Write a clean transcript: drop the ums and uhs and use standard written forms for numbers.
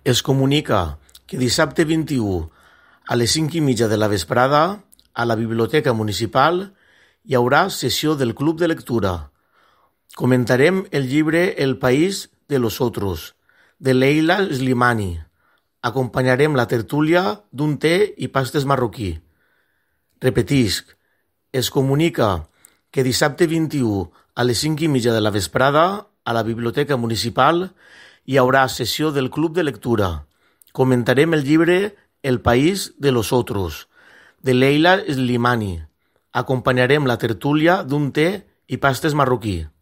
Es comunica que dissabte 21 a les 5:30 de la vesprada a la Biblioteca Municipal hi haurà sessió del Club de Lectura. Comentarem el llibre El país de los otros, de Leila Slimani. Acompanyarem la tertúlia d'un té i pastes marroquí. Repetisc, es comunica que dissabte 21 a les 5:30 de la vesprada a la Biblioteca Municipal hi haurà sessió del Club de Lectura. Comentarem el llibre El país de los otros, de Leila Slimani. Acompanyarem la tertúlia d'un té i pastes marroquí.